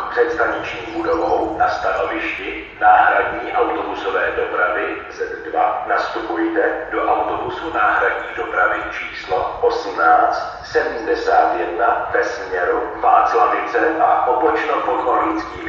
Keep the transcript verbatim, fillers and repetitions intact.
před staniční budovou na stanovišti náhradní autobusové dopravy Z dva nastupujte do autobusu náhradní dopravy číslo osmnáct sedmdesát jedna ve směru Václavice a Opočno pod Orlickými